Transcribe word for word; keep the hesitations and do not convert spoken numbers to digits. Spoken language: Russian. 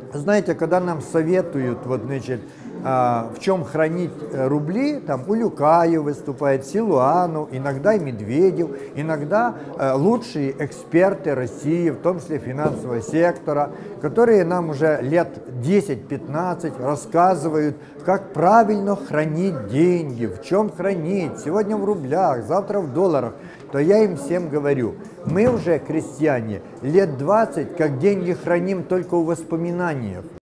Знаете, когда нам советуют, вот, значит, а, в чем хранить э, рубли, там Улюкаев выступает, Силуанов, иногда и Медведев, иногда э, лучшие эксперты России, в том числе финансового сектора, которые нам уже лет десять-пятнадцать рассказывают, как правильно хранить деньги, в чем хранить, сегодня в рублях, завтра в долларах, то я им всем говорю, мы уже, крестьяне, лет двадцать, как деньги храним только у воспоминаний.